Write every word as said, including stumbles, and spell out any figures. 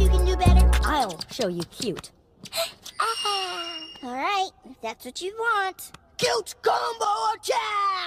you can do better? I'll show you cute. All right, if that's what you want. Cute combo attack!